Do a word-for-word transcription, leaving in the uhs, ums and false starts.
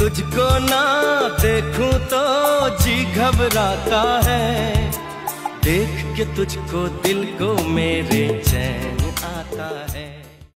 तुझको ना देखूं तो जी घबराता है, देख के तुझको दिल को मेरे चैन आता है।